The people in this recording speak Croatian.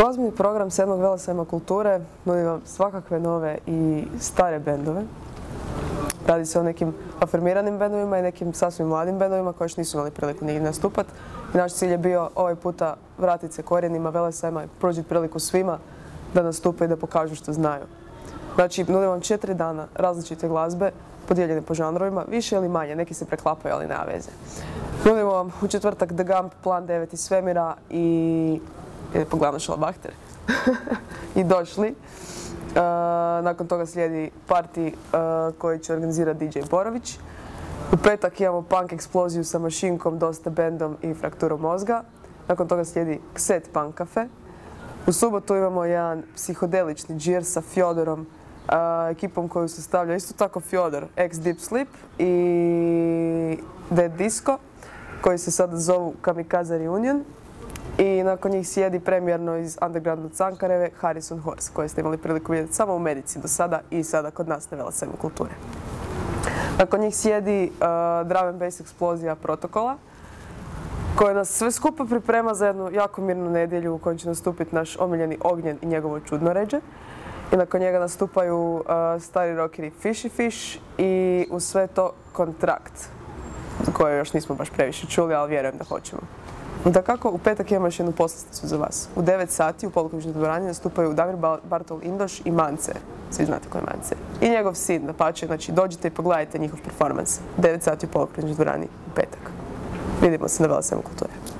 Glazbeni program 7. Velesajma kulture nudi vam svakakve nove i stare bendove. Radi se o nekim afirmiranim bendovima i nekim sasvim mladim bendovima koji još nisu imali priliku nigdje nastupati. I naš cilj je bio ovaj puta vratiti se korijenima Velesajma i pružiti priliku svima da nastupe i da pokažu što znaju. Znači, nudim vam 4 dana različite glazbe, podijeljene po žanrovima, više ili manje, neki se preklapaju, ali nema veze. Nudimo vam u četvrtak The Gump, Plan 9 iz svemira i poglavno Šalabahter. I došli. Nakon toga slijedi party koji će organizirati DJ Borović. U petak imamo punk eksploziju sa Mašinkom, Dosta bendom i Frakturom mozga. Nakon toga slijedi Kset Punk Cafe. U subotu imamo jedan psihodelični džir sa Fjodorom, ekipom koju sastavlja isto tako Fjodor, ex Deep Sleep i Dead Disco, koji se sada zovu Kamikaze Reunion. I nakon njih sjedi premijerno iz undergrounda Cankareve Harrison Horse, koje ste imali priliku vidjeti samo u Medici do sada i sada kod nas na Velesajmu kulture. Nakon njih sjedi drum and bass eksplozija Protokola, koja nas sve skupa priprema za jednu jako mirnu nedjelju u kojoj će nastupiti naš omiljeni Ognjen i njegovo čudnoređe. I nakon njega nastupaju stari rockeri Fishy Fish i uz sve to Kontrakt, koje još nismo baš previše čuli, ali vjerujem da hoćemo. Dakako, u petak imamo još jednu poslasticu za vas. U 9 sati u Polukovićnoj dvorani nastupaju Damir Bartol Indoš i Mance. Svi znate ko je Mance. I njegov sin, dapače, znači dođite i pogledajte njihov performans. 9 sati u Polukovićnoj dvorani u petak. Vidimo se na Velesajmu kulture.